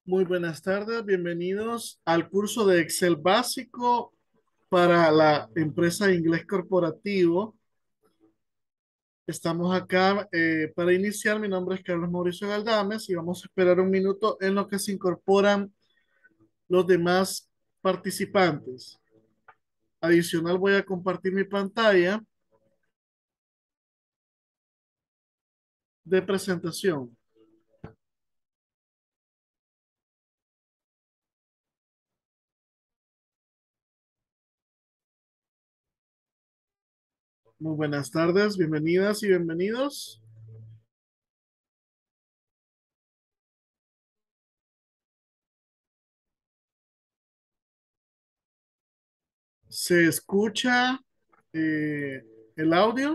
Muy buenas tardes, bienvenidos al curso de Excel básico para la empresa de inglés corporativo. Estamos acá para iniciar. Mi nombre es Carlos Mauricio Galdames y vamos a esperar un minuto en lo que se incorporan los demás participantes. Adicional, voy a compartir mi pantalla de presentación. Muy buenas tardes, bienvenidas y bienvenidos. ¿Se escucha eh, el audio?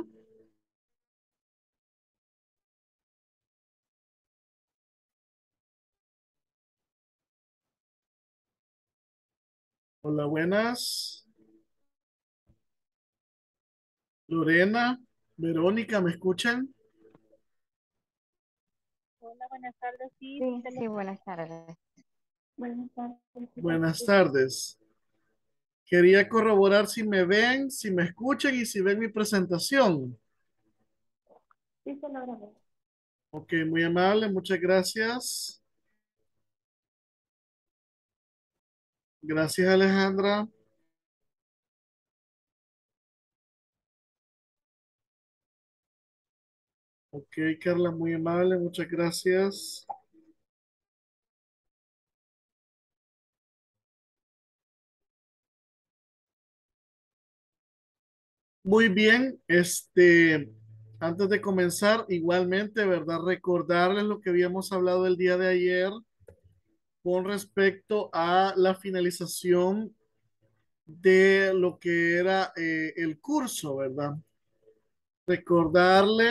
Hola, buenas. Lorena, Verónica, ¿me escuchan? Hola, buenas tardes. Sí, Sí, te lo sí, escucho. buenas tardes. Buenas tardes. Sí, te Buenas escucho. tardes. Quería corroborar si me ven, si me escuchan y si ven mi presentación. Sí, se lo grabé. Ok, muy amable, muchas gracias. Gracias, Alejandra. Ok, Carla, muy amable, muchas gracias. Muy bien, antes de comenzar, igualmente, ¿verdad? Recordarles lo que habíamos hablado el día de ayer con respecto a la finalización de lo que era el curso, ¿verdad? Recordarle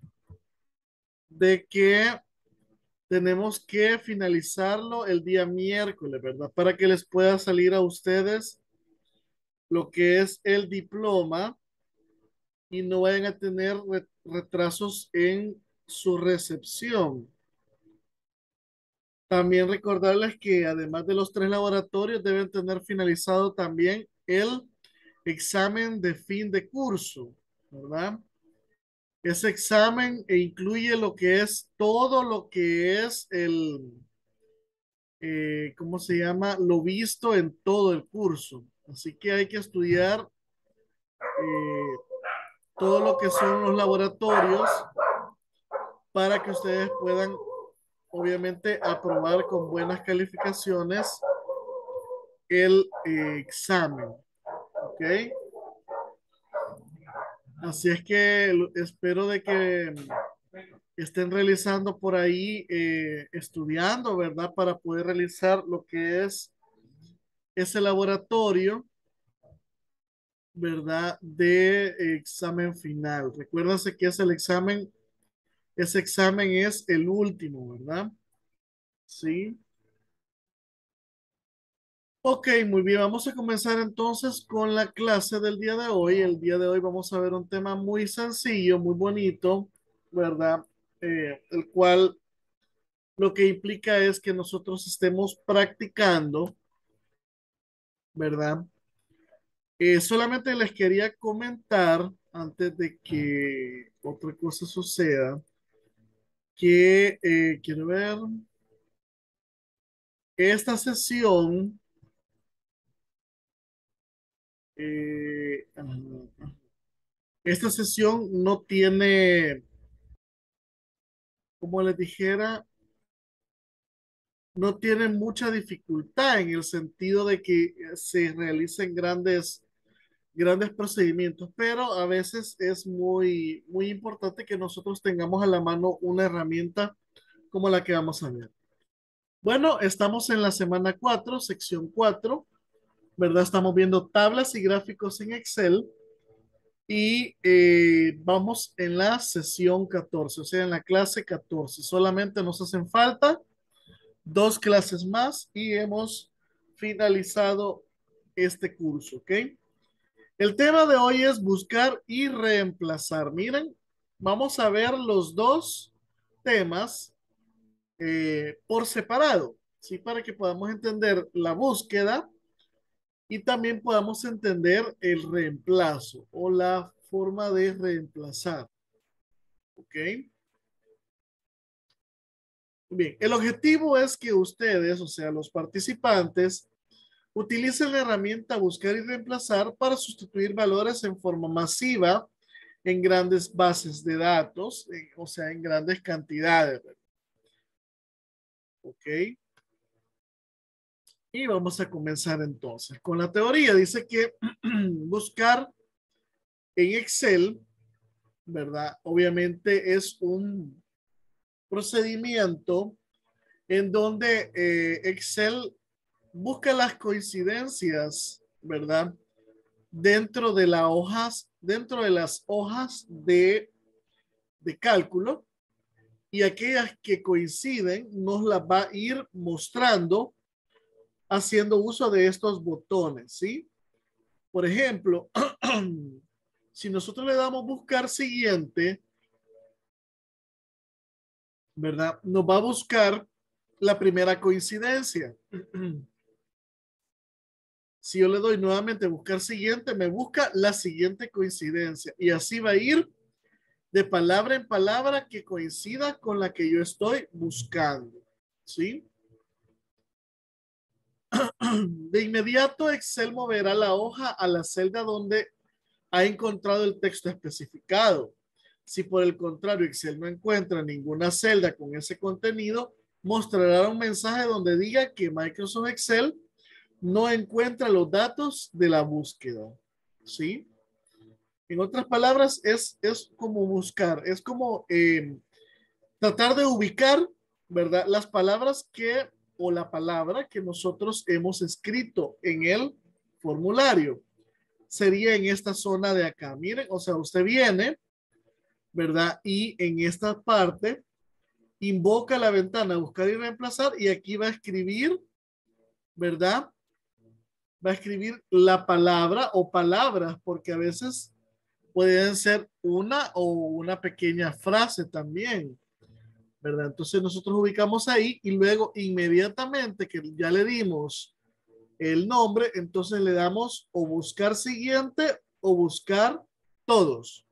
de que tenemos que finalizarlo el día miércoles, ¿verdad? Para que les pueda salir a ustedes lo que es el diploma y no vayan a tener retrasos en su recepción. También recordarles que además de los tres laboratorios deben tener finalizado también el examen de fin de curso, ¿verdad? Ese examen incluye lo que es todo lo que es ¿cómo se llama? Lo visto en todo el curso. Así que hay que estudiar todo lo que son los laboratorios para que ustedes puedan, obviamente, aprobar con buenas calificaciones el examen. ¿Ok? Así es que espero de que estén realizando por ahí, estudiando, ¿verdad? Para poder realizar lo que es ese laboratorio, ¿verdad? De examen final. Recuérdense que es el examen, ese examen es el último, ¿verdad? Sí. Ok, muy bien. Vamos a comenzar entonces con la clase del día de hoy. El día de hoy vamos a ver un tema muy sencillo, muy bonito, ¿verdad? El cual lo que implica es que nosotros estemos practicando, ¿verdad? Solamente les quería comentar, antes de que otra cosa suceda, que quiero ver, esta sesión, eh, esta sesión no tiene, como les dijera, no tiene mucha dificultad en el sentido de que se realicen grandes procedimientos, pero a veces es muy importante que nosotros tengamos a la mano una herramienta como la que vamos a ver. Bueno, estamos en la semana 4, sección 4, ¿verdad? Estamos viendo tablas y gráficos en Excel y vamos en la sesión 14, o sea, en la clase 14. Solamente nos hacen falta dos clases más y hemos finalizado este curso, ¿ok? El tema de hoy es buscar y reemplazar. Miren, vamos a ver los dos temas por separado. ¿sí? Para que podamos entender la búsqueda y también podamos entender el reemplazo o la forma de reemplazar. ¿Ok? Bien, el objetivo es que ustedes, o sea, los participantes, utilicen la herramienta buscar y reemplazar para sustituir valores en forma masiva en grandes bases de datos, o sea, en grandes cantidades. ¿Ok? Y vamos a comenzar entonces con la teoría. Dice que buscar en Excel, ¿verdad? Obviamente es un procedimiento en donde Excel busca las coincidencias, ¿verdad? Dentro de las hojas de cálculo, y aquellas que coinciden nos las va a ir mostrando haciendo uso de estos botones, ¿sí? Por ejemplo, si nosotros le damos buscar siguiente, ¿verdad? Nos va a buscar la primera coincidencia. Si yo le doy nuevamente buscar siguiente, me busca la siguiente coincidencia y así va a ir de palabra en palabra que coincida con la que yo estoy buscando, ¿sí? De inmediato Excel moverá la hoja a la celda donde ha encontrado el texto especificado. Si por el contrario Excel no encuentra ninguna celda con ese contenido, mostrará un mensaje donde diga que Microsoft Excel no encuentra los datos de la búsqueda. ¿Sí? En otras palabras, es como buscar, es como tratar de ubicar, ¿verdad? Las palabras que, o la palabra que nosotros hemos escrito en el formulario. Sería en esta zona de acá. Miren, o sea, usted viene, ¿verdad? Y en esta parte invoca la ventana buscar y reemplazar y aquí va a escribir, ¿verdad? Va a escribir la palabra o palabras, porque a veces pueden ser una o una pequeña frase también, ¿verdad? Entonces nosotros ubicamos ahí y luego inmediatamente que ya le dimos el nombre, entonces le damos o buscar siguiente o buscar todos.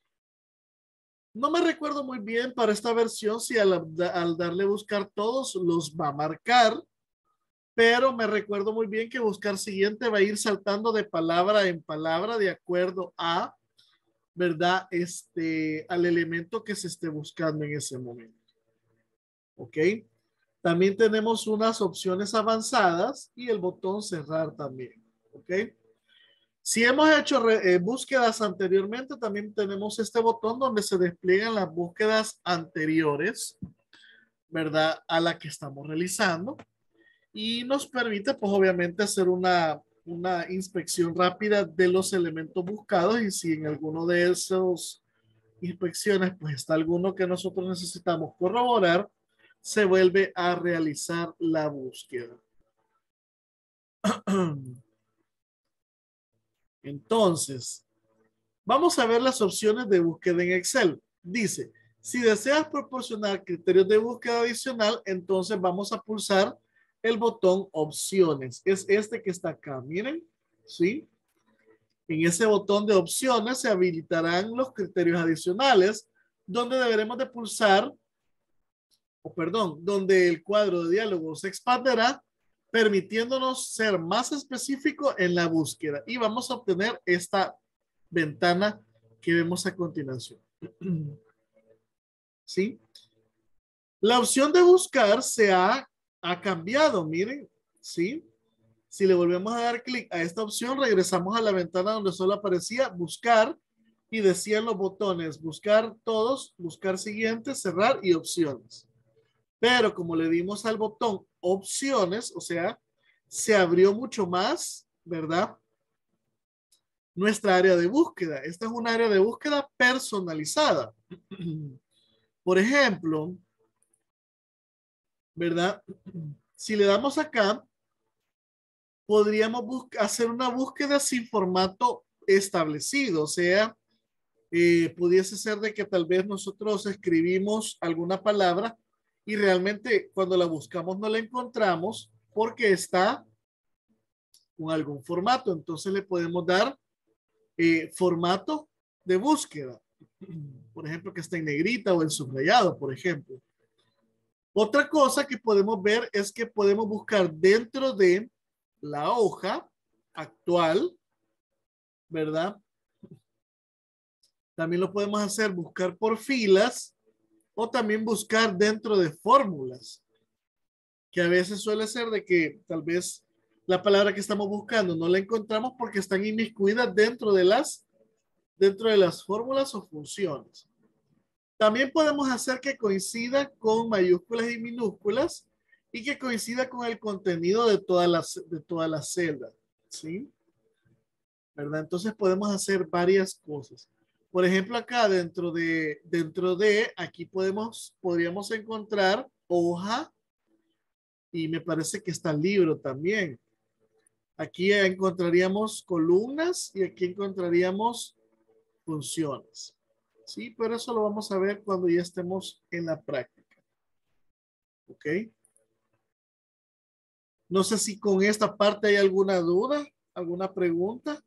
No me recuerdo muy bien para esta versión si al darle buscar todos los va a marcar, pero me recuerdo muy bien que buscar siguiente va a ir saltando de palabra en palabra de acuerdo a, ¿verdad? Al elemento que se esté buscando en ese momento. ¿Ok? También tenemos unas opciones avanzadas y el botón cerrar también. ¿Ok? Si hemos hecho búsquedas anteriormente, también tenemos este botón donde se despliegan las búsquedas anteriores, ¿verdad? A la que estamos realizando. Y nos permite, pues obviamente, hacer una inspección rápida de los elementos buscados y si en alguno de esos inspecciones, pues está alguno que nosotros necesitamos corroborar, se vuelve a realizar la búsqueda. Entonces, vamos a ver las opciones de búsqueda en Excel. Dice, si deseas proporcionar criterios de búsqueda adicional, entonces vamos a pulsar el botón opciones. Es este que está acá, miren, ¿sí? En ese botón de opciones se habilitarán los criterios adicionales, donde deberemos de pulsar, o perdón, donde el cuadro de diálogo se expanderá, permitiéndonos ser más específico en la búsqueda. Y vamos a obtener esta ventana que vemos a continuación. ¿Sí? La opción de buscar ha cambiado, miren, ¿sí? Si le volvemos a dar clic a esta opción, regresamos a la ventana donde solo aparecía buscar y decían los botones buscar todos, buscar siguiente, cerrar y opciones. Pero como le dimos al botón opciones, o sea, se abrió mucho más, ¿verdad? Nuestra área de búsqueda. Esta es un área de búsqueda personalizada. Por ejemplo, ¿verdad? Si le damos acá, podríamos hacer una búsqueda sin formato establecido, o sea, pudiese ser de que tal vez nosotros escribimos alguna palabra y realmente cuando la buscamos no la encontramos porque está con algún formato. Entonces le podemos dar formato de búsqueda. Por ejemplo, que está en negrita o en subrayado, por ejemplo. Otra cosa que podemos ver es que podemos buscar dentro de la hoja actual, ¿verdad? También lo podemos hacer buscar por filas o también buscar dentro de fórmulas, que a veces suele ser de que tal vez la palabra que estamos buscando no la encontramos porque están inmiscuidas dentro de las fórmulas o funciones. También podemos hacer que coincida con mayúsculas y minúsculas y que coincida con el contenido de todas las celdas, ¿sí? ¿Verdad? Entonces podemos hacer varias cosas. Por ejemplo, acá aquí podríamos encontrar hoja y me parece que está libro también. Aquí encontraríamos columnas y aquí encontraríamos funciones. Sí, pero eso lo vamos a ver cuando ya estemos en la práctica. ¿Ok? No sé si con esta parte hay alguna duda, alguna pregunta.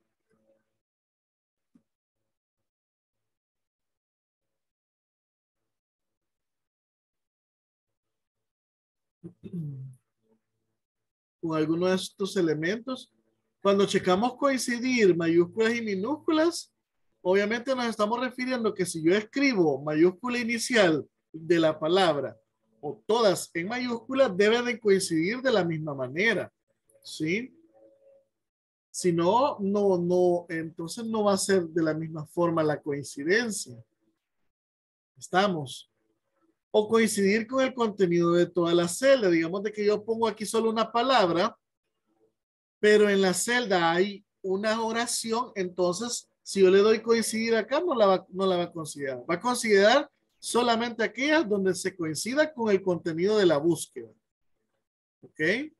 Con alguno de estos elementos. Cuando checamos coincidir mayúsculas y minúsculas, obviamente nos estamos refiriendo que si yo escribo mayúscula inicial de la palabra o todas en mayúsculas, deben de coincidir de la misma manera, ¿sí? Si no, entonces no va a ser de la misma forma la coincidencia. Estamos. O coincidir con el contenido de toda la celda. Digamos de que yo pongo aquí solo una palabra, pero en la celda hay una oración, entonces si yo le doy coincidir acá, no la va a considerar. Va a considerar solamente aquellas donde se coincida con el contenido de la búsqueda. ¿Ok?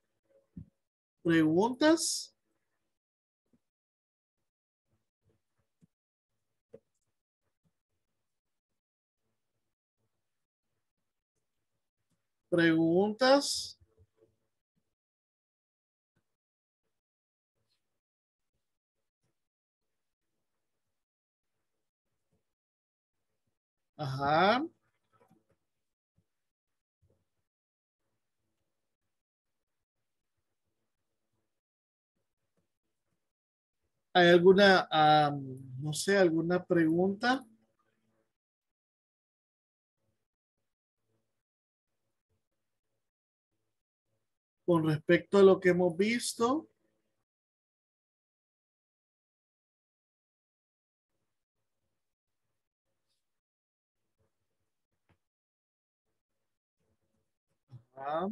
¿Preguntas? ¿Preguntas? Ajá. ¿Hay alguna, no sé, alguna pregunta con respecto a lo que hemos visto? Ajá.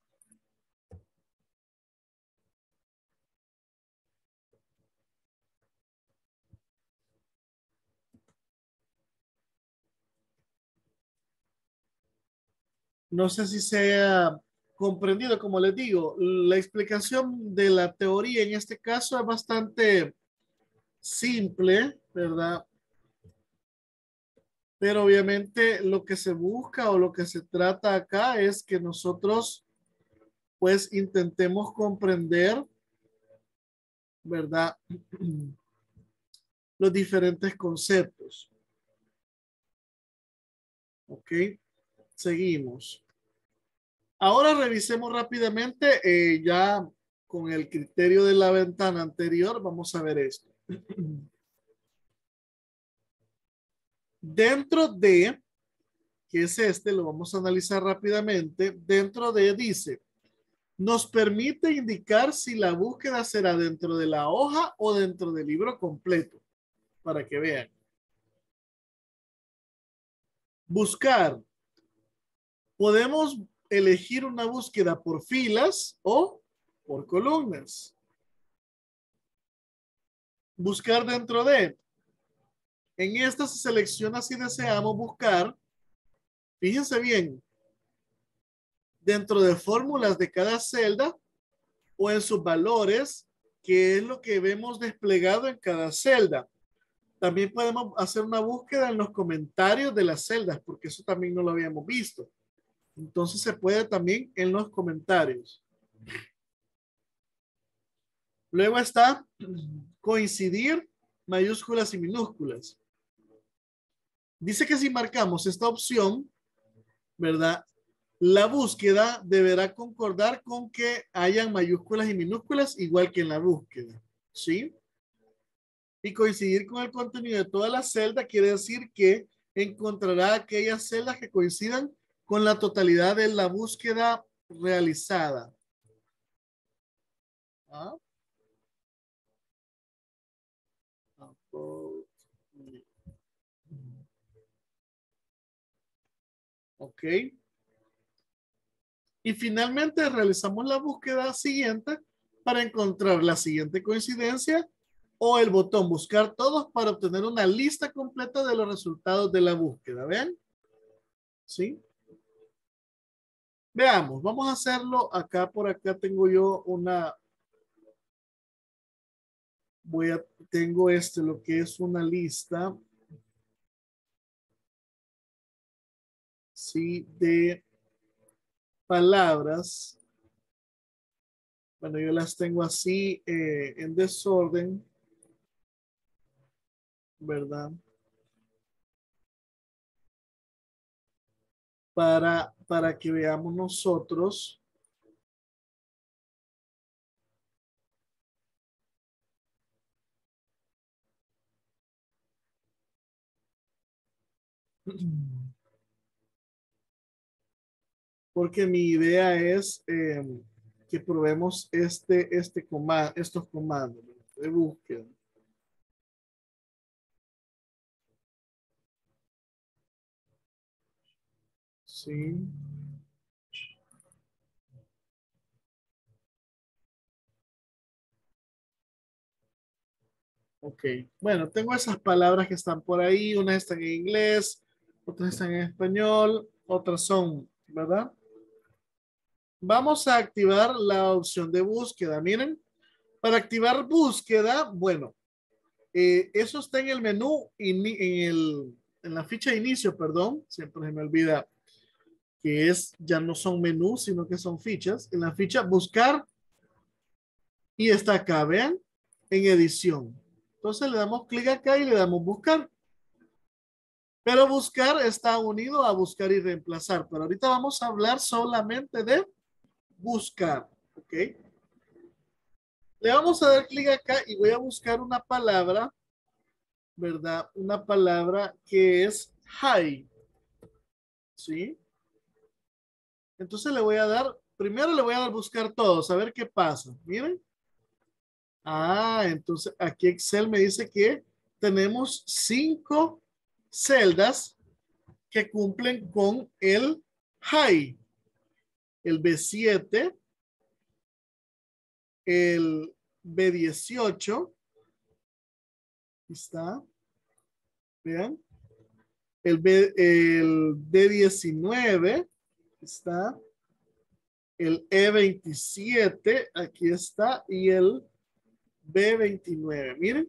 No sé si se ha comprendido, como les digo, la explicación de la teoría en este caso es bastante simple, ¿verdad? Pero obviamente lo que se busca o lo que se trata acá es que nosotros pues intentemos comprender, ¿verdad? Los diferentes conceptos. ¿Ok? Seguimos. Ahora revisemos rápidamente, ya con el criterio de la ventana anterior, vamos a ver esto. Dentro de, que es este, lo vamos a analizar rápidamente, dentro de dice, nos permite indicar si la búsqueda será dentro de la hoja o dentro del libro completo, para que vean. Buscar. Podemos elegir una búsqueda por filas o por columnas. Buscar dentro de. En esta se selecciona si deseamos buscar, fíjense bien, dentro de fórmulas de cada celda o en sus valores, que es lo que vemos desplegado en cada celda. También podemos hacer una búsqueda en los comentarios de las celdas, porque eso también no lo habíamos visto. Entonces se puede también en los comentarios. Luego está coincidir mayúsculas y minúsculas. Dice que si marcamos esta opción, ¿verdad? La búsqueda deberá concordar con que hayan mayúsculas y minúsculas igual que en la búsqueda, ¿sí? Y coincidir con el contenido de toda la celda quiere decir que encontrará aquellas celdas que coincidan con la totalidad de la búsqueda realizada. ¿Ah? Ok. Y finalmente realizamos la búsqueda siguiente para encontrar la siguiente coincidencia o el botón buscar todos para obtener una lista completa de los resultados de la búsqueda. ¿Ven? ¿Sí? Veamos, vamos a hacerlo acá. Por acá tengo yo una, tengo lo que es una lista, ¿sí? De palabras. Bueno, yo las tengo así en desorden, ¿verdad? Para que veamos nosotros. Porque mi idea es que probemos estos comandos de búsqueda. Sí. Ok. Bueno, tengo esas palabras que están por ahí. Unas están en inglés, otras están en español, otras son, ¿verdad? Vamos a activar la opción de búsqueda. Miren, para activar búsqueda, bueno, eso está en el menú, en la ficha de inicio, perdón, siempre se me olvida que ya no son menús, sino que son fichas. En la ficha buscar y está acá, vean, en edición. Entonces le damos clic acá y le damos buscar. Pero buscar está unido a buscar y reemplazar. Pero ahorita vamos a hablar solamente de buscar, ¿ok? Le vamos a dar clic acá y voy a buscar una palabra, ¿verdad? Una palabra que es high, ¿sí? Entonces le voy a dar, primero le voy a dar buscar todos, a ver qué pasa. Miren. Ah, entonces aquí Excel me dice que tenemos 5 celdas que cumplen con el high, el B7, el B18, está, vean, el B19, está, el E27, aquí está, y el B29, miren,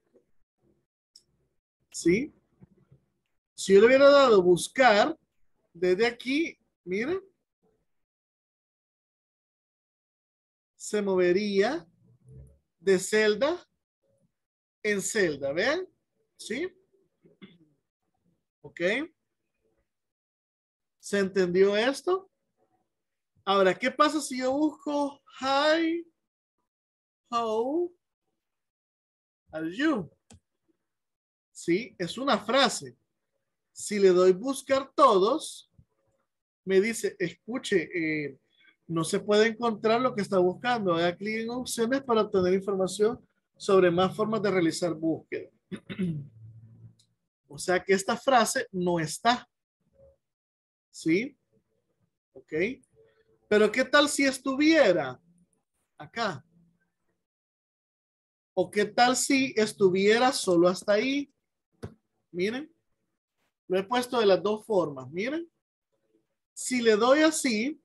¿sí? Si yo le hubiera dado buscar, desde aquí, miren, se movería de celda en celda, ¿ven? ¿Sí? ¿Ok? ¿Se entendió esto? Ahora, ¿qué pasa si yo busco hi, how are you? Sí, es una frase. Si le doy buscar todos, me dice, escuche, no se puede encontrar lo que está buscando. Haga clic en opciones para obtener información sobre más formas de realizar búsqueda. O sea que esta frase no está. ¿Sí? ¿Ok? Pero ¿qué tal si estuviera acá? ¿O qué tal si estuviera solo hasta ahí? Miren, lo he puesto de las dos formas. Miren, si le doy así,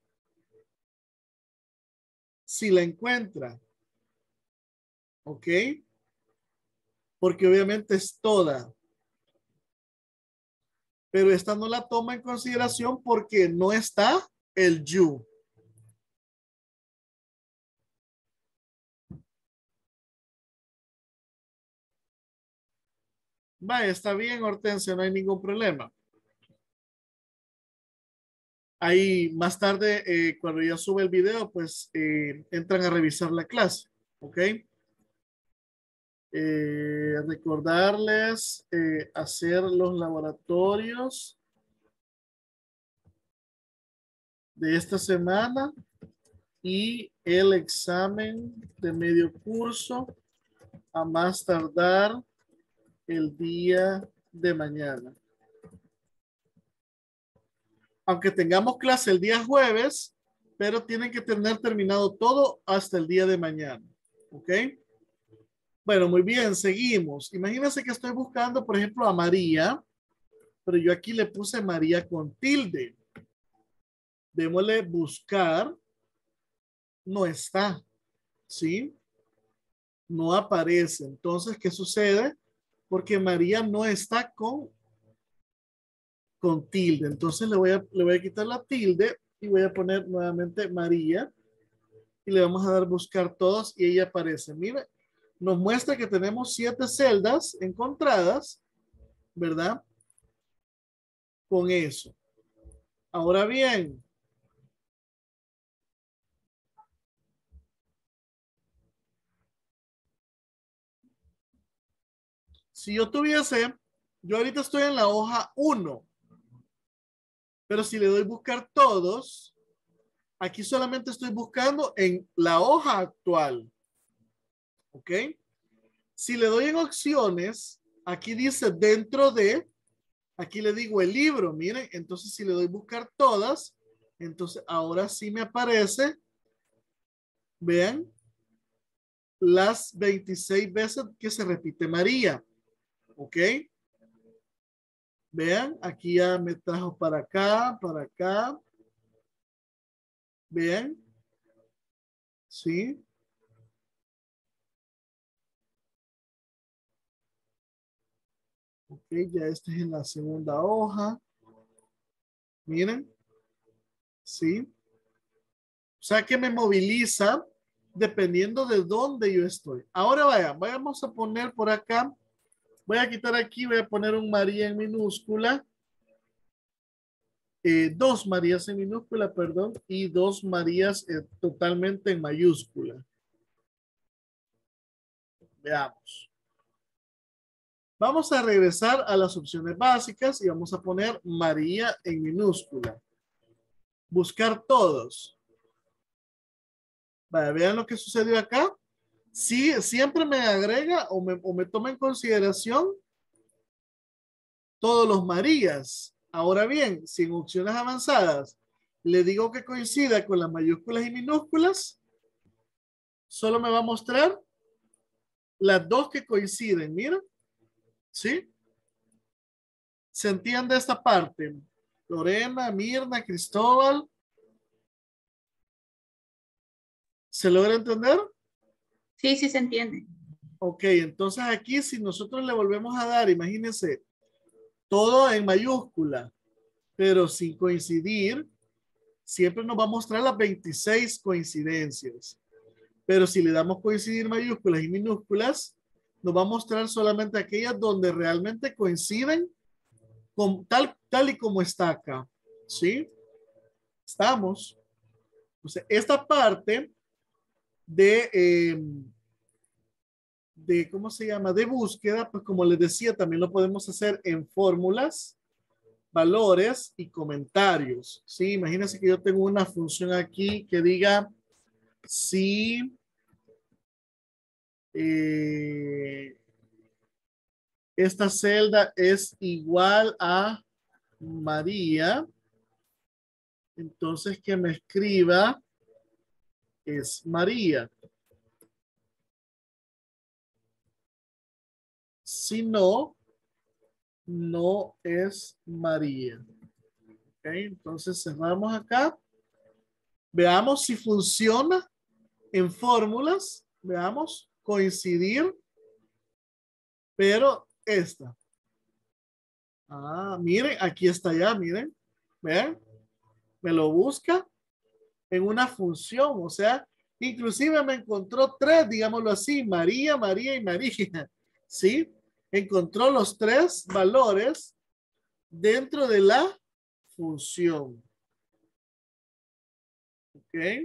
si la encuentra, ¿ok? Porque obviamente es toda. pero esta no la toma en consideración porque no está el you. Va, está bien, Hortensia, no hay ningún problema. Ahí más tarde, cuando ya sube el video, pues entran a revisar la clase, ¿ok? Recordarles hacer los laboratorios de esta semana y el examen de medio curso a más tardar el día de mañana. Aunque tengamos clase el día jueves, pero tienen que tener terminado todo hasta el día de mañana. ¿Ok? Bueno, muy bien, seguimos. Imagínense que estoy buscando, por ejemplo, a María, pero yo aquí le puse María con tilde. Démosle buscar. No está, ¿sí? No aparece. Entonces, ¿qué sucede? Porque María no está con tilde. Entonces le voy a quitar la tilde y voy a poner nuevamente María y le vamos a dar buscar todos y ella aparece. Mire, nos muestra que tenemos 7 celdas encontradas, ¿verdad? Con eso. Ahora bien, si yo ahorita estoy en la hoja 1, pero si le doy buscar todos, aquí solamente estoy buscando en la hoja actual. ¿Ok? Si le doy en opciones, aquí dice dentro de, aquí le digo el libro, miren, entonces si le doy buscar todas, entonces ahora sí me aparece, vean, las 26 veces que se repite María. ¿Ok? Vean, aquí ya me trajo para acá, para acá. Vean, ¿sí? Ok, ya este es en la segunda hoja. Miren, ¿sí? O sea que me moviliza dependiendo de dónde yo estoy. Ahora vayamos a poner por acá. Voy a quitar aquí, voy a poner un María en minúscula. 2 Marías en minúscula, perdón, y 2 Marías totalmente en mayúscula. Veamos. Vamos a regresar a las opciones básicas y vamos a poner María en minúscula. Buscar todos. Vaya, vean lo que sucedió acá. Sí, siempre me agrega o me toma en consideración todos los Marías. Ahora bien, si en opciones avanzadas le digo que coincida con las mayúsculas y minúsculas, solo me va a mostrar las 2 que coinciden. Mira, ¿sí? ¿Se entiende esta parte? Lorena, Mirna, Cristóbal. ¿Se logra entender? Sí, sí se entiende. Ok, entonces aquí si nosotros le volvemos a dar, imagínense, todo en mayúscula, pero sin coincidir, siempre nos va a mostrar las 26 coincidencias. Pero si le damos coincidir mayúsculas y minúsculas, nos va a mostrar solamente aquellas donde realmente coinciden con tal y como está acá. ¿Sí? Estamos. Entonces, esta parte de, ¿cómo se llama? De búsqueda, pues como les decía, también lo podemos hacer en fórmulas, valores y comentarios. ¿Sí? Imagínense que yo tengo una función aquí que diga si esta celda es igual a María, entonces que me escriba es María. Si no, no es María. Okay, entonces cerramos acá. Veamos si funciona en fórmulas. Veamos, coincidir, pero esta. Ah, miren, aquí está ya, miren. ¿Ven? Me lo busca en una función, o sea, inclusive me encontró tres, digámoslo así, María, María y María. ¿Sí? Encontró los tres valores dentro de la función. ¿Ok?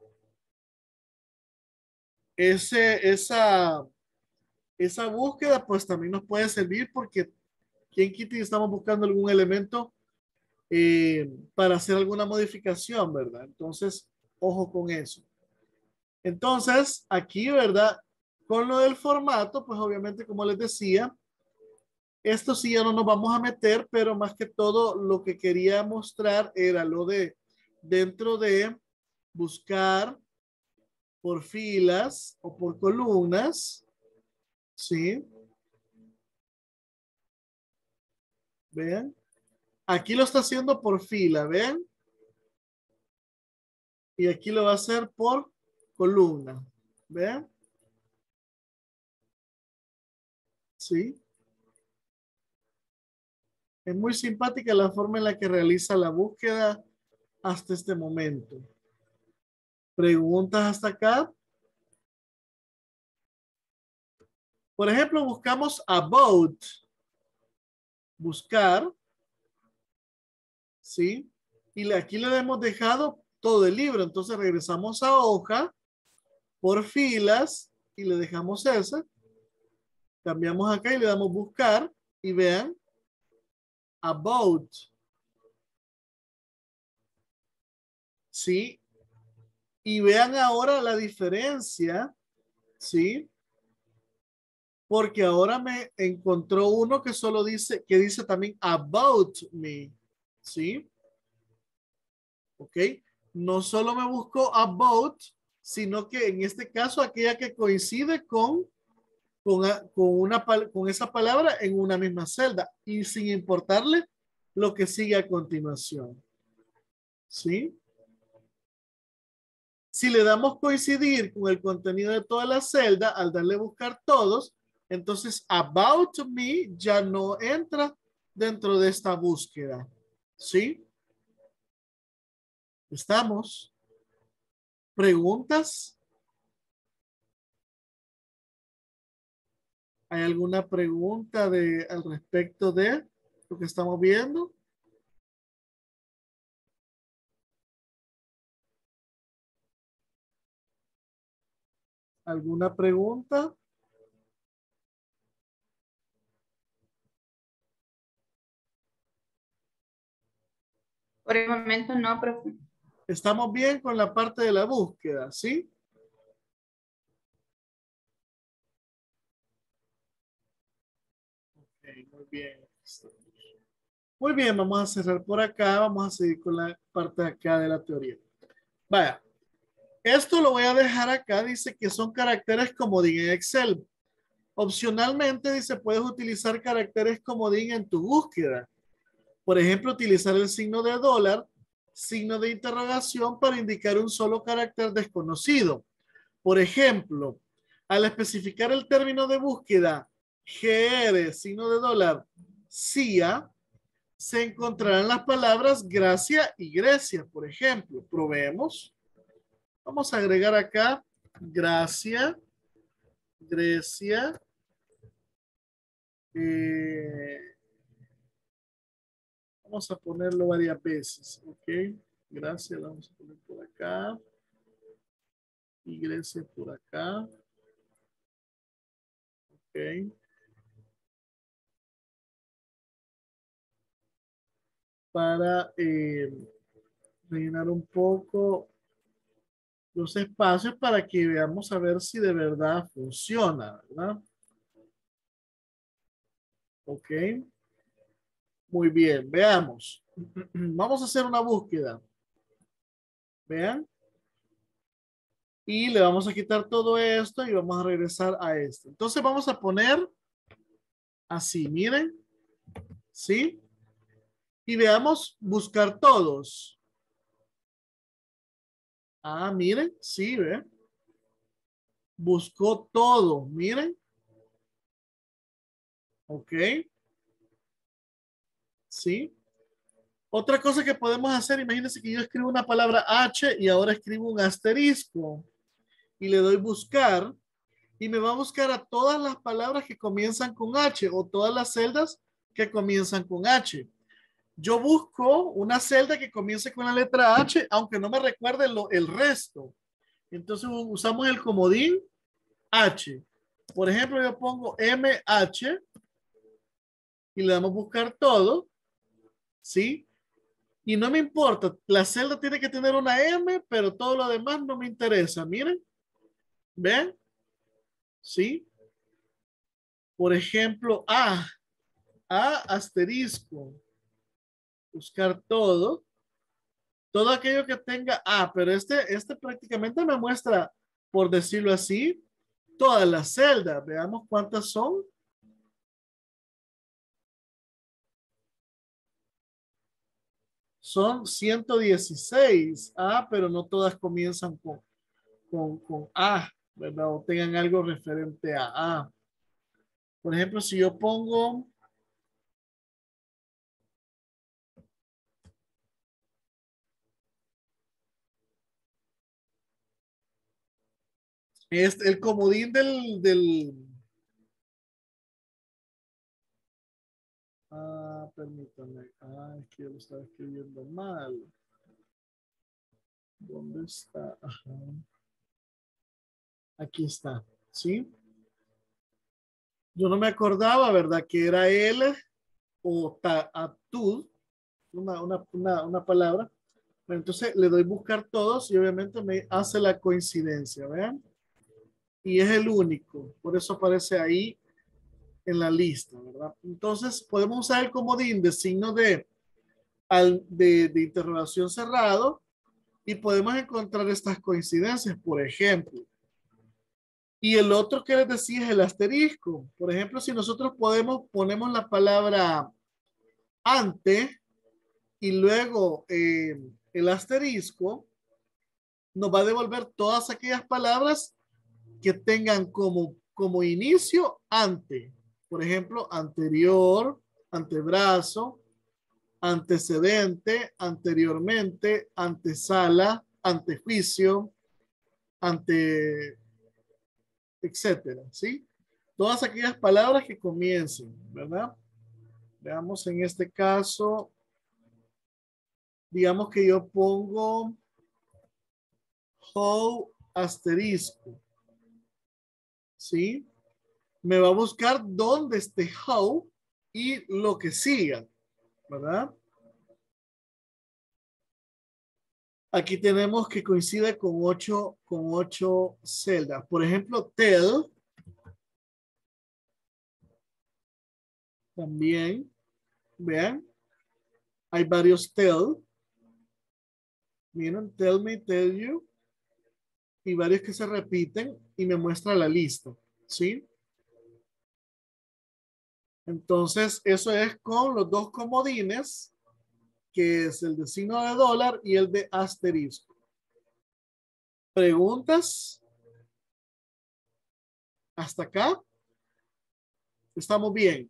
Esa búsqueda pues también nos puede servir porque quien quita y estamos buscando algún elemento para hacer alguna modificación, ¿verdad? Entonces, ojo con eso. Entonces, aquí, ¿verdad? Con lo del formato, pues obviamente, como les decía, esto sí ya no nos vamos a meter, pero más que todo lo que quería mostrar era lo de dentro de buscar por filas o por columnas, ¿sí? Vean. Aquí lo está haciendo por fila, ¿ven? Y aquí lo va a hacer por columna, ¿ven? Sí. Es muy simpática la forma en la que realiza la búsqueda hasta este momento. ¿Preguntas hasta acá? Por ejemplo, buscamos about. Buscar, ¿sí? Y aquí le hemos dejado todo el libro. Entonces regresamos a hoja por filas y le dejamos esa. Cambiamos acá y le damos buscar y vean about, ¿sí? Y vean ahora la diferencia, ¿sí? Porque ahora me encontró uno que solo dice, que dice también about me, ¿sí? ¿Ok? No solo me buscó about, sino que en este caso aquella que coincide con esa palabra en una misma celda y sin importarle lo que sigue a continuación, ¿sí? Si le damos coincidir con el contenido de toda la celda, al darle buscar todos, entonces about me ya no entra dentro de esta búsqueda. ¿Sí? ¿Estamos? ¿Preguntas? ¿Hay alguna pregunta al respecto de lo que estamos viendo? ¿Alguna pregunta? Por el momento no, profe. Estamos bien con la parte de la búsqueda, ¿sí? Ok, muy bien. Muy bien, vamos a cerrar por acá. Vamos a seguir con la parte de acá de la teoría. Vaya, esto lo voy a dejar acá. Dice que son caracteres comodín en Excel. Opcionalmente, dice, puedes utilizar caracteres comodín en tu búsqueda. Por ejemplo, utilizar el signo de dólar, signo de interrogación para indicar un solo carácter desconocido. Por ejemplo, al especificar el término de búsqueda GR, signo de dólar, CIA, se encontrarán las palabras gracia y Grecia. Por ejemplo, probemos. Vamos a agregar acá gracia, Grecia. eh, Vamos a ponerlo varias veces. Ok. Gracia, la vamos a poner por acá. Y Grecia por acá. Ok. Para rellenar un poco los espacios para que veamos a ver si de verdad funciona, ¿verdad? Ok, muy bien, veamos. Vamos a hacer una búsqueda. Vean. Y le vamos a quitar todo esto y vamos a regresar a esto. Entonces vamos a poner así, miren. ¿Sí? Y veamos buscar todos. Ah, miren, sí, ve. Buscó todo, miren. Ok. ¿sí? Otra cosa que podemos hacer, imagínense que yo escribo una palabra H y ahora escribo un asterisco y le doy buscar y me va a buscar a todas las palabras que comienzan con H o todas las celdas que comienzan con H. Yo busco una celda que comience con la letra H, aunque no me recuerde el resto. Entonces usamos el comodín H. Por ejemplo, yo pongo MH y le damos buscar todo, ¿sí? Y no me importa, la celda tiene que tener una M, pero todo lo demás no me interesa. Miren, ¿ven? ¿Sí? Por ejemplo, A asterisco, buscar todo aquello que tenga A, pero este prácticamente me muestra, por decirlo así, todas las celdas. Veamos cuántas son. Son 116. Pero no todas comienzan con A, ¿verdad? O tengan algo referente a A. Por ejemplo, si yo pongo el comodín permítame. Es que yo lo estaba escribiendo mal. ¿Dónde está? Ajá. Aquí está, ¿sí? Yo no me acordaba, ¿verdad? Que era L o atud, una palabra. Bueno, entonces le doy buscar todos y obviamente me hace la coincidencia, ¿vean? Y es el único, por eso aparece ahí en la lista, ¿verdad? Entonces podemos usar el comodín de signo de interrogación cerrado y podemos encontrar estas coincidencias, por ejemplo. Y el otro que les decía es el asterisco. Por ejemplo, si nosotros ponemos la palabra ante y luego el asterisco, nos va a devolver todas aquellas palabras que tengan como inicio ante. Por ejemplo, anterior, antebrazo, antecedente, anteriormente, antesala, antejuicio, ante, etcétera, ¿sí? Todas aquellas palabras que comiencen, ¿verdad? Veamos en este caso, digamos que yo pongo how asterisco, ¿sí? Me va a buscar dónde esté how y lo que siga, ¿verdad? Aquí tenemos que coincide con ocho celdas. Por ejemplo, tell también, vean, hay varios tell. Miren, tell me, tell you, y varios que se repiten y me muestra la lista, ¿sí? Entonces, eso es con los dos comodines, que es el de signo de dólar y el de asterisco. ¿Preguntas? ¿Hasta acá? ¿Estamos bien?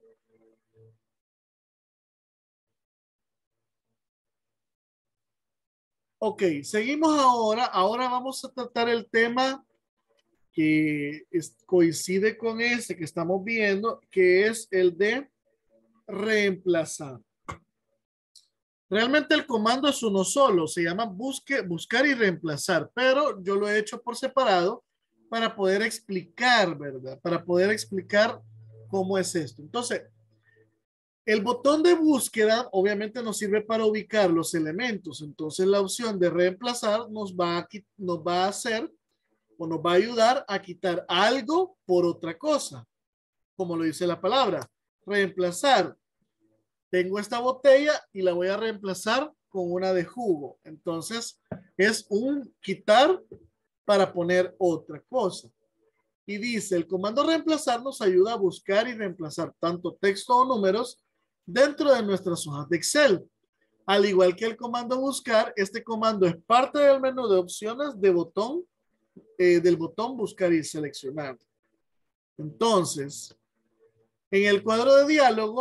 Ok, seguimos ahora. Ahora vamos a tratar el tema que coincide con este que estamos viendo, que es el de reemplazar. Realmente el comando es uno solo, se llama buscar y reemplazar, pero yo lo he hecho por separado para poder explicar, ¿verdad? Para poder explicar cómo es esto. Entonces, el botón de búsqueda obviamente nos sirve para ubicar los elementos. Entonces, la opción de reemplazar nos va a hacer o nos va a ayudar a quitar algo por otra cosa, como lo dice la palabra. Reemplazar. Tengo esta botella y la voy a reemplazar con una de jugo. Entonces, es un quitar para poner otra cosa. Y dice, el comando reemplazar nos ayuda a buscar y reemplazar tanto texto o números dentro de nuestras hojas de Excel. Al igual que el comando buscar, este comando es parte del menú de opciones del botón buscar y seleccionar. Entonces, en el cuadro de diálogo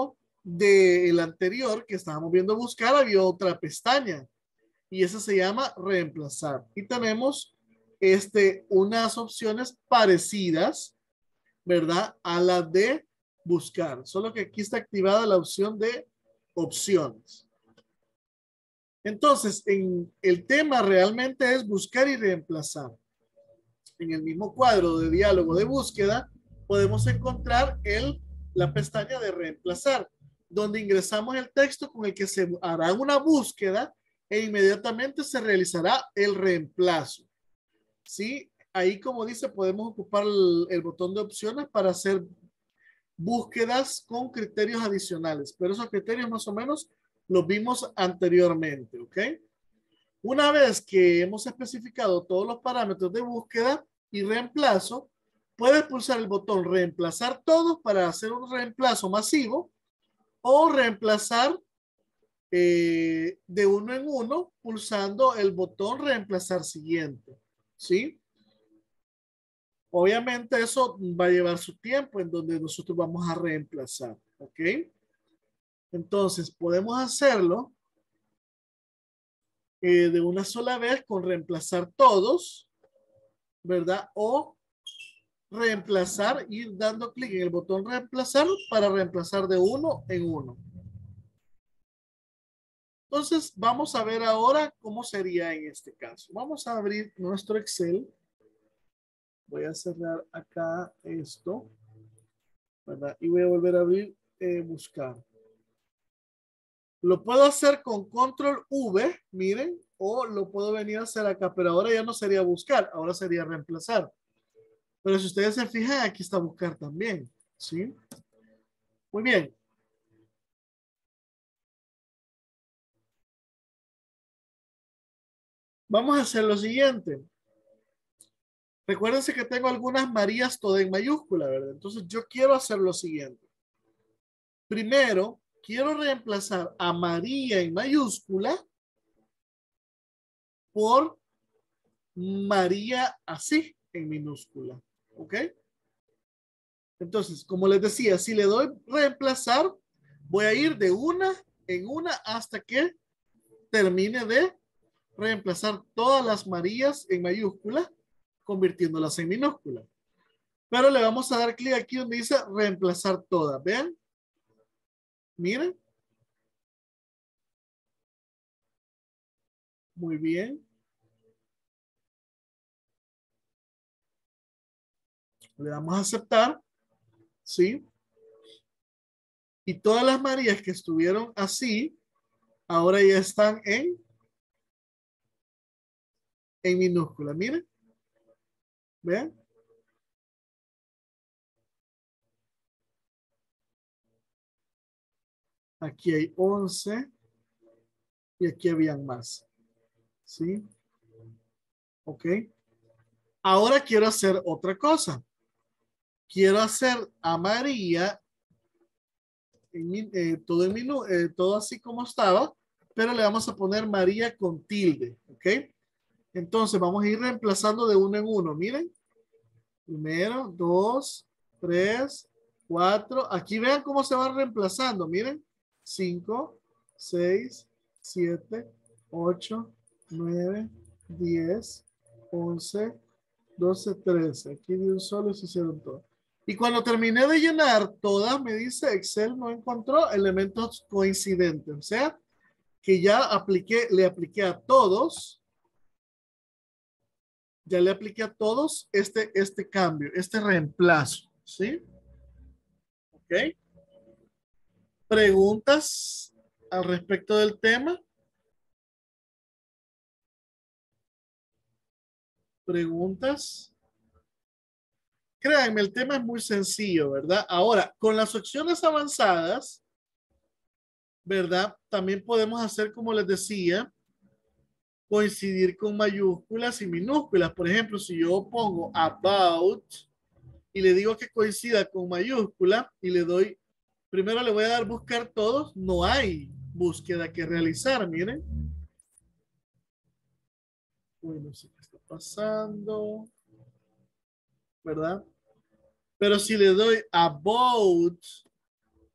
del anterior que estábamos viendo buscar, había otra pestaña y esa se llama reemplazar. Y tenemos unas opciones parecidas, ¿verdad? A las de buscar, solo que aquí está activada la opción de opciones. Entonces, en el tema realmente es buscar y reemplazar. En el mismo cuadro de diálogo de búsqueda, podemos encontrar la pestaña de reemplazar, donde ingresamos el texto con el que se hará una búsqueda e inmediatamente se realizará el reemplazo. ¿Sí? Ahí, como dice, podemos ocupar el botón de opciones para hacer búsquedas con criterios adicionales, pero esos criterios más o menos los vimos anteriormente, ¿ok? Una vez que hemos especificado todos los parámetros de búsqueda y reemplazo, puedes pulsar el botón reemplazar todos para hacer un reemplazo masivo o reemplazar de uno en uno pulsando el botón reemplazar siguiente, ¿sí? Obviamente eso va a llevar su tiempo en donde nosotros vamos a reemplazar, ¿ok? Entonces podemos hacerlo de una sola vez con reemplazar todos, ¿verdad? O reemplazar, ir dando clic en el botón reemplazar para reemplazar de uno en uno. Entonces vamos a ver ahora cómo sería en este caso. Vamos a abrir nuestro Excel. Voy a cerrar acá esto, ¿verdad? Y voy a volver a abrir buscar. Lo puedo hacer con control V, miren, o lo puedo venir a hacer acá, pero ahora ya no sería buscar, ahora sería reemplazar. Pero si ustedes se fijan, aquí está buscar también, ¿sí? Muy bien. Vamos a hacer lo siguiente. Recuérdense que tengo algunas Marías todas en mayúscula, ¿verdad? Entonces yo quiero hacer lo siguiente. Primero, quiero reemplazar a María en mayúscula por María así en minúscula, ¿ok? Entonces, como les decía, si le doy reemplazar, voy a ir de una en una hasta que termine de reemplazar todas las Marías en mayúscula, convirtiéndolas en minúscula. Pero le vamos a dar clic aquí donde dice reemplazar todas. Vean. Miren. Muy bien. Le damos a aceptar. ¿Sí? Y todas las Marías que estuvieron así, ahora ya están en minúscula. Miren. Vean. Aquí hay 11 y aquí habían más. ¿Sí? Ok. Ahora quiero hacer otra cosa. Quiero hacer a María todo así como estaba, pero le vamos a poner María con tilde. Ok. Entonces vamos a ir reemplazando de uno en uno. Miren. Primero, dos, tres, cuatro. Aquí vean cómo se van reemplazando. Miren. 5, 6, 7, 8, 9, 10, 11, 12, 13. Aquí de un solo se hicieron todos. Y cuando terminé de llenar todas, me dice Excel no encontró elementos coincidentes. O sea, que ya le apliqué a todos. Ya le apliqué a todos este cambio, este reemplazo. ¿Sí? Ok. ¿Preguntas al respecto del tema? ¿Preguntas? Créanme, el tema es muy sencillo, ¿verdad? Ahora, con las opciones avanzadas, ¿verdad? También podemos hacer, como les decía, coincidir con mayúsculas y minúsculas. Por ejemplo, si yo pongo about y le digo que coincida con mayúscula y le doy, primero le voy a dar buscar todos, no hay búsqueda que realizar, miren. Uy, no sé qué está pasando, ¿verdad? Pero si le doy about,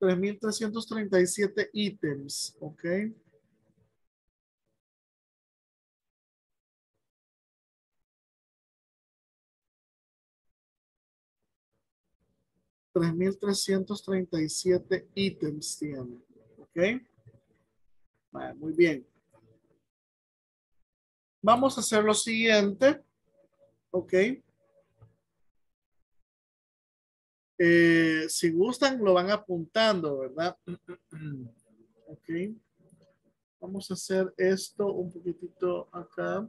3.337 ítems, ¿ok? 3.337 ítems tiene, ¿ok? Vale, muy bien. Vamos a hacer lo siguiente, ¿ok? Si gustan, lo van apuntando, ¿verdad? Ok. Vamos a hacer esto un poquitito acá.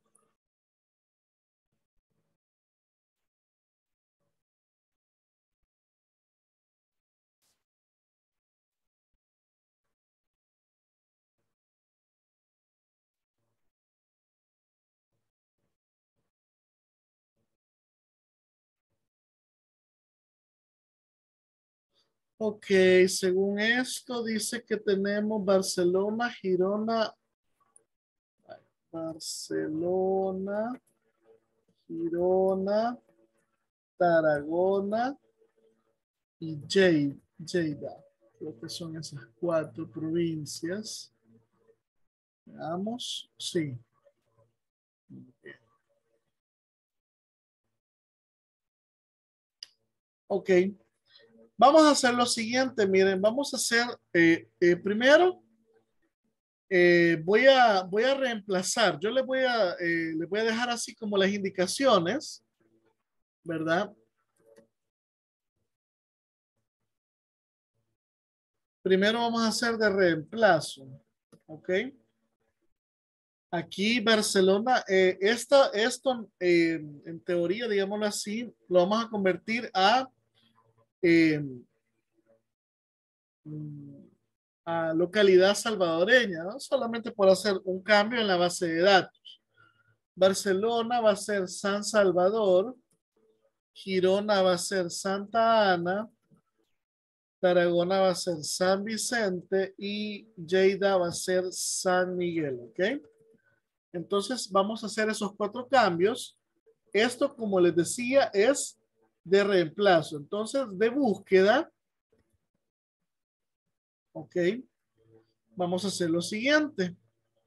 Ok, según esto dice que tenemos Barcelona, Barcelona, Girona, Tarragona y Lleida. Creo que son esas cuatro provincias. Veamos, sí. Ok, vamos a hacer lo siguiente, miren, vamos a hacer primero, voy a reemplazar, yo les voy a dejar así como las indicaciones, ¿verdad? Primero vamos a hacer de reemplazo, ¿ok? Aquí Barcelona, esto en teoría, digámoslo así, lo vamos a convertir eh, a localidad salvadoreña, ¿no? Solamente por hacer un cambio en la base de datos. Barcelona va a ser San Salvador, Girona va a ser Santa Ana, Tarragona va a ser San Vicente y Lleida va a ser San Miguel, ¿ok? Entonces vamos a hacer esos cuatro cambios. Esto, como les decía, es de reemplazo. Entonces, de búsqueda, ¿ok? Vamos a hacer lo siguiente.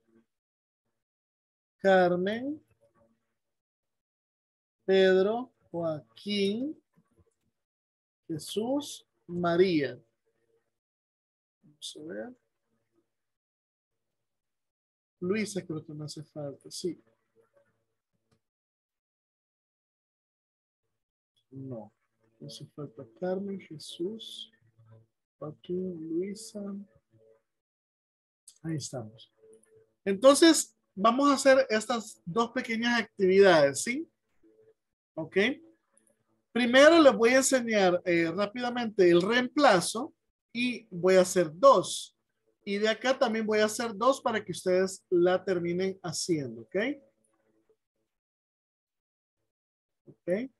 Carmen, Pedro, Joaquín, Jesús, María. Vamos a ver. Luisa creo que me hace falta, sí. No. Me hace falta Carmen, Jesús, Joaquín, Luisa. Ahí estamos. Entonces, vamos a hacer estas dos pequeñas actividades, ¿sí? ¿Ok? Primero les voy a enseñar rápidamente el reemplazo y voy a hacer dos. Y de acá también voy a hacer dos para que ustedes la terminen haciendo, ¿ok? ¿Ok?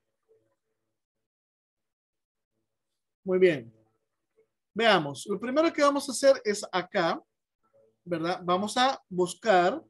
Muy bien. Veamos. Lo primero que vamos a hacer es acá, ¿verdad? Vamos a buscar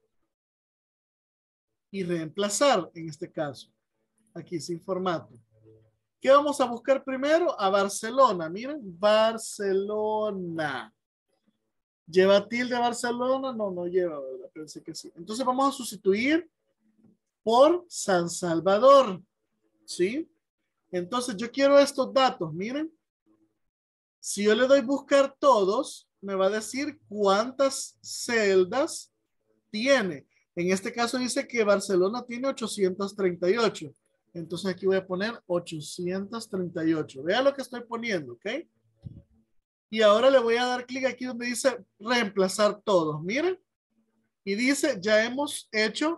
y reemplazar en este caso. Aquí sin formato. ¿Qué vamos a buscar primero? A Barcelona. Miren, Barcelona. ¿Lleva tilde Barcelona? No, no lleva, ¿verdad? Pensé que sí. Entonces vamos a sustituir por San Salvador. ¿Sí? Entonces yo quiero estos datos. Miren, si yo le doy buscar todos, me va a decir cuántas celdas tiene. En este caso dice que Barcelona tiene 838. Entonces aquí voy a poner 838. Vea lo que estoy poniendo, ¿ok? Y ahora le voy a dar clic aquí donde dice reemplazar todos. Miren. Y dice, ya hemos hecho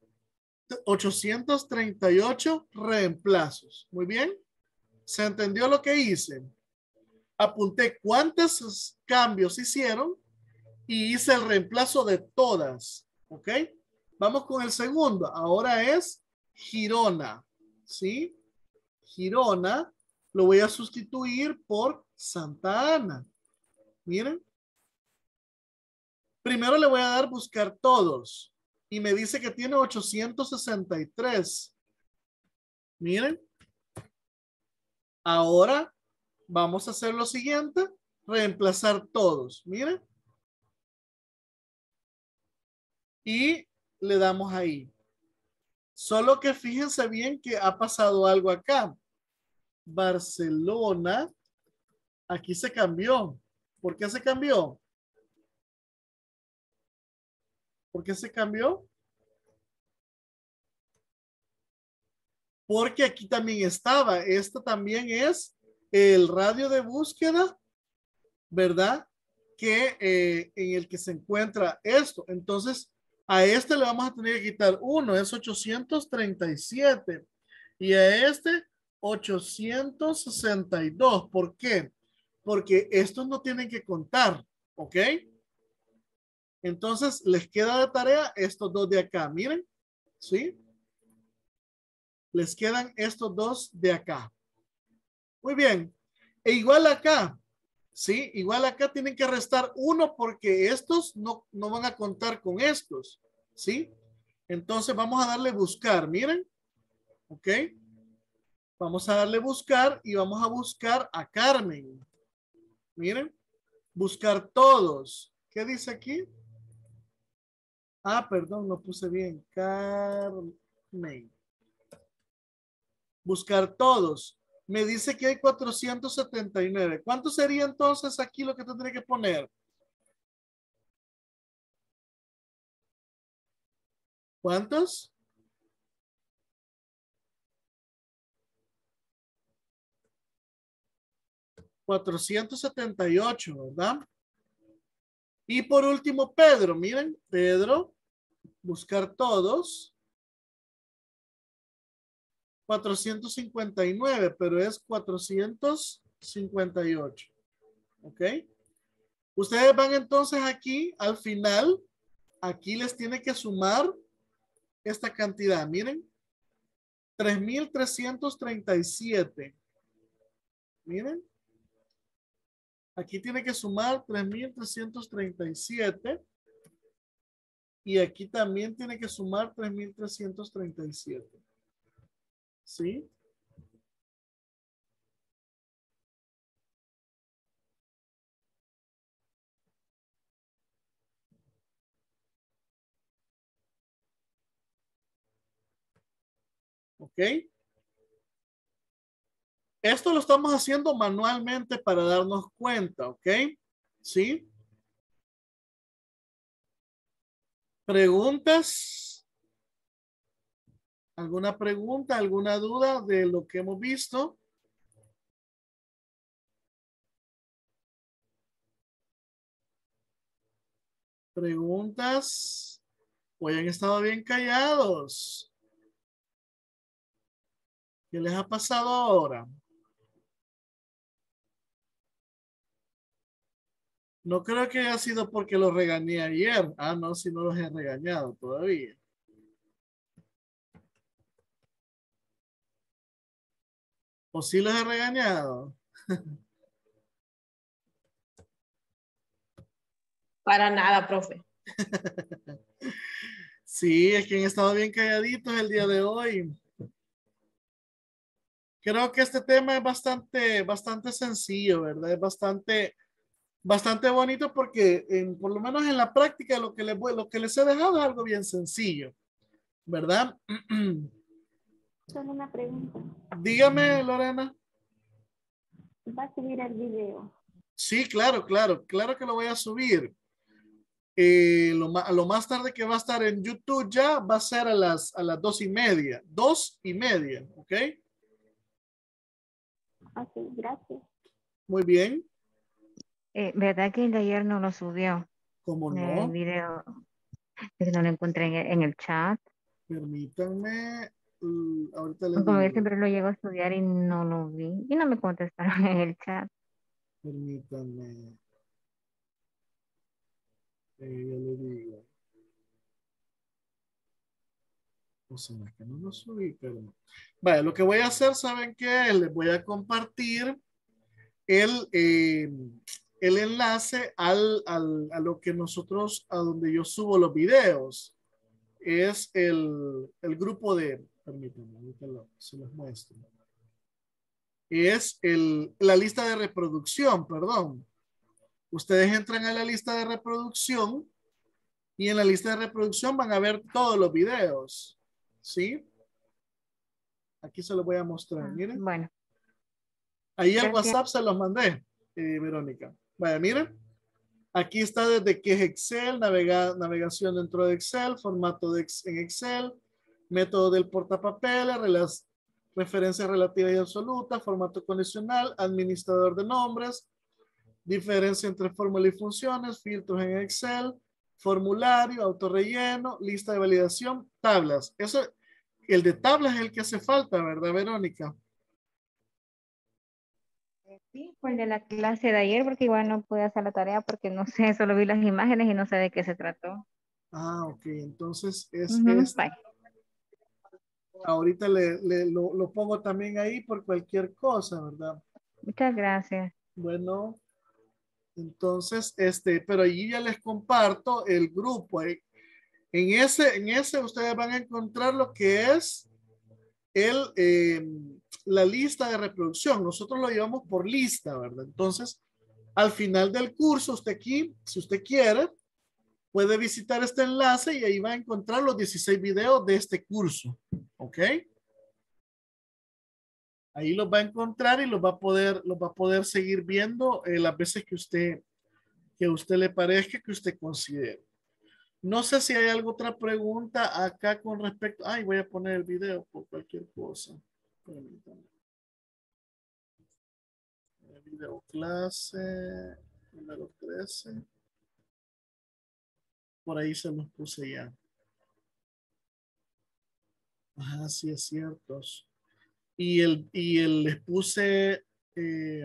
838 reemplazos. Muy bien. ¿Se entendió lo que hice? Apunté cuántos cambios hicieron y hice el reemplazo de todas. ¿Ok? Vamos con el segundo. Ahora es Girona. ¿Sí? Girona lo voy a sustituir por Santa Ana. Miren. Primero le voy a dar buscar todos. Y me dice que tiene 863. Miren. Ahora vamos a hacer lo siguiente. reemplazar todos. Miren. Y le damos ahí. Solo que fíjense bien que ha pasado algo acá. Barcelona, aquí se cambió. ¿Por qué se cambió? ¿Por qué se cambió? Porque aquí también estaba. Esto también es el radio de búsqueda, ¿verdad? Que en el que se encuentra esto. Entonces, a este le vamos a tener que quitar uno, es 837. Y a este 862. ¿Por qué? Porque estos no tienen que contar, ¿ok? Entonces, les queda de tarea estos dos de acá, miren, ¿sí? Les quedan estos dos de acá. Muy bien. E igual acá, ¿sí? Igual acá tienen que restar uno porque estos no van a contar con estos, ¿sí? Entonces vamos a darle buscar, miren, ¿ok? Vamos a darle buscar y vamos a buscar a Carmen. Miren, buscar todos. ¿Qué dice aquí? Ah, perdón, no puse bien. Carmen. Buscar todos. Me dice que hay 479. ¿Cuánto sería entonces aquí lo que tendré que poner? ¿Cuántos? 478, ¿verdad? Y por último, Pedro. Miren, Pedro, buscar todos. 459, pero es 458. ¿Ok? Ustedes van entonces aquí al final. Aquí les tiene que sumar esta cantidad. Miren, 3,337. Miren, aquí tiene que sumar 3,337. Y aquí también tiene que sumar 3,337. ¿Sí? ¿Ok? Esto lo estamos haciendo manualmente para darnos cuenta, ¿ok? ¿Sí? ¿Preguntas? ¿Alguna pregunta, alguna duda de lo que hemos visto? ¿Preguntas? Hoy han estado bien callados. ¿Qué les ha pasado ahora? No creo que haya sido porque los regañé ayer. Ah, no, si no los he regañado todavía. ¿O sí los he regañado? Para nada, profe. Sí, es que han estado bien calladitos el día de hoy. Creo que este tema es bastante sencillo, ¿verdad? Es bastante bonito porque por lo menos en la práctica lo que les he dejado es algo bien sencillo, ¿verdad? Solo una pregunta. Dígame, Lorena. ¿Va a subir el video? Sí, claro que lo voy a subir. Lo más tarde que va a estar en YouTube ya va a ser a las 2:30. 2:30, ¿ok? Ok, gracias. Muy bien. ¿Verdad que el de ayer no lo subió? ¿Cómo El no? video, es que no lo encontré en el chat. Permítanme, ahorita les Como yo digo. siempre lo llego a estudiar y no lo vi. Y no me contestaron en el chat. Permítanme, ya le digo. O sea, es que no lo subí, pero... Vale, lo que voy a hacer, ¿saben qué? Les voy a compartir el, eh, el enlace a lo que nosotros, a donde yo subo los videos. Es el grupo de... Permítanme, ahorita se los muestro. Es la lista de reproducción, perdón. Ustedes entran a la lista de reproducción y en la lista de reproducción van a ver todos los videos. ¿Sí? Aquí se los voy a mostrar. Miren. Bueno, Ahí al gracias. WhatsApp se los mandé, Verónica. Vaya, miren. Aquí está desde qué es Excel, navegación dentro de Excel, formato en Excel, método del portapapeles, referencias relativas y absolutas, formato condicional, administrador de nombres, diferencia entre fórmula y funciones, filtros en Excel, formulario, autorrelleno, lista de validación, tablas. Eso, el de tablas es el que hace falta, ¿verdad, Verónica? Sí, fue el de la clase de ayer porque igual no pude hacer la tarea porque no sé, solo vi las imágenes y no sé de qué se trató. Ah, ok. Entonces es Ujú, este. bye. Ahorita lo pongo también ahí por cualquier cosa, ¿verdad? Muchas gracias. Bueno, entonces, pero allí ya les comparto el grupo. En ese ustedes van a encontrar lo que es el, eh, la lista de reproducción. Nosotros lo llevamos por lista, ¿verdad? Entonces, al final del curso, usted aquí, si usted quiere, puede visitar este enlace y ahí va a encontrar los 16 videos de este curso. ¿Ok? Ahí los va a encontrar y los va a poder seguir viendo las veces que usted le parezca, que usted considere. No sé si hay alguna otra pregunta acá con respecto. Ay, voy a poner el video por cualquier cosa. Permítame. Video clase número 13. Por ahí se los puse ya. Ah, sí, es cierto. Y les puse. eh,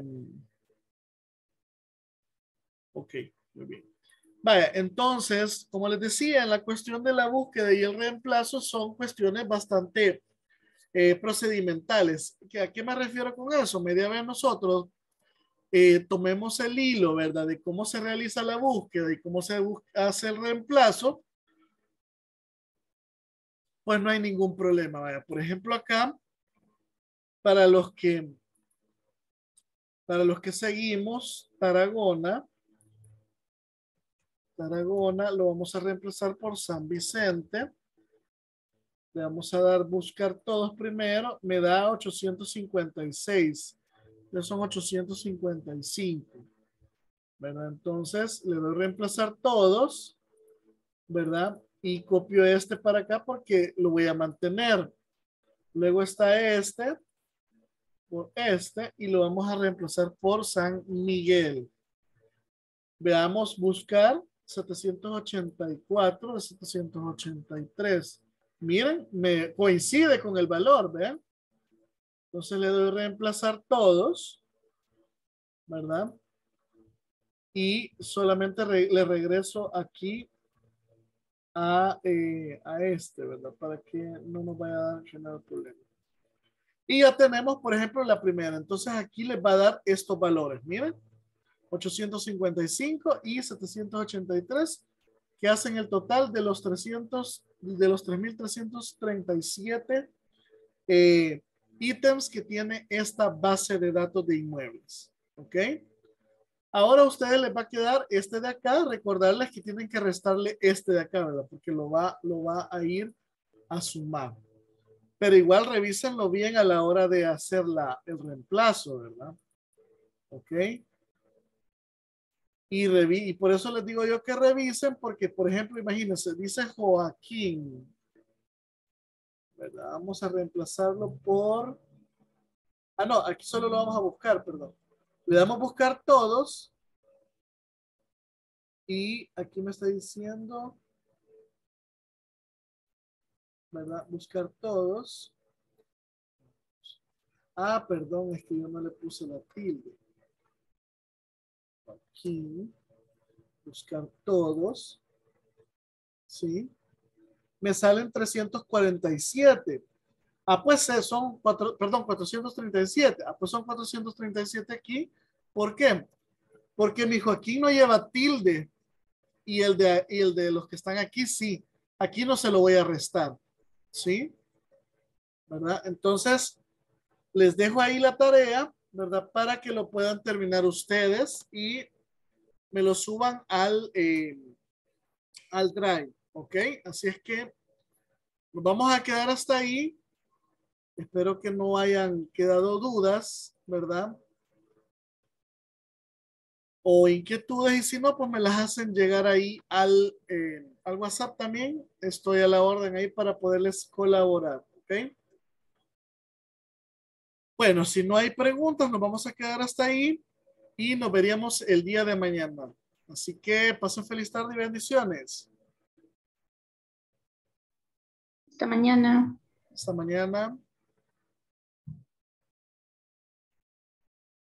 ok, muy bien. Vaya, entonces, como les decía, en la cuestión de la búsqueda y el reemplazo son cuestiones bastante procedimentales. ¿A qué me refiero con eso? Media vez nosotros tomemos el hilo, ¿verdad? De cómo se realiza la búsqueda y cómo se hace el reemplazo, pues no hay ningún problema. Vaya, por ejemplo, acá, para los que, para los que seguimos, Tarragona lo vamos a reemplazar por San Vicente. Le vamos a dar buscar todos primero. Me da 856. Ya son 855. ¿Verdad? Entonces le doy reemplazar todos. ¿Verdad? Y copio este para acá porque lo voy a mantener. Luego está este. Por este. Y lo vamos a reemplazar por San Miguel. Veamos buscar 784 de 783. Miren, me coincide con el valor, ¿ven? Entonces le doy reemplazar todos, ¿verdad? Y solamente le regreso aquí a este, ¿verdad? Para que no nos vaya a dar generar problema. Y ya tenemos, por ejemplo, la primera. Entonces aquí les va a dar estos valores. Miren, 855 y 783, que hacen el total de los 3.337 ítems que tiene esta base de datos de inmuebles. ¿Ok? Ahora a ustedes les va a quedar este de acá. Recordarles que tienen que restarle este de acá, ¿verdad? Porque lo va a ir a sumar. Pero igual revísenlo bien a la hora de hacer el reemplazo, ¿verdad? ¿Ok? Y por eso les digo yo que revisen, porque, por ejemplo, imagínense, dice Joaquín, ¿verdad? Vamos a reemplazarlo por... Ah, no, aquí solo lo vamos a buscar, perdón. Le damos buscar todos. Y aquí me está diciendo, ¿verdad? Buscar todos. Ah, perdón, es que yo no le puse la tilde. Aquí, buscar todos. ¿Sí? Me salen 347. Ah, pues son 437. Ah, pues son 437 aquí. ¿Por qué? Porque mi Joaquín no lleva tilde y el de los que están aquí sí. Aquí no se lo voy a restar. ¿Sí? ¿Verdad? Entonces, les dejo ahí la tarea, ¿verdad? Para que lo puedan terminar ustedes y me lo suban al Drive, ¿ok? Así es que nos vamos a quedar hasta ahí. Espero que no hayan quedado dudas, ¿verdad? O inquietudes, y si no, pues me las hacen llegar ahí al WhatsApp también. Estoy a la orden ahí para poderles colaborar, ¿ok? Bueno, si no hay preguntas, nos vamos a quedar hasta ahí y nos veríamos el día de mañana. Así que pasen feliz tarde y bendiciones. Hasta mañana. Hasta mañana.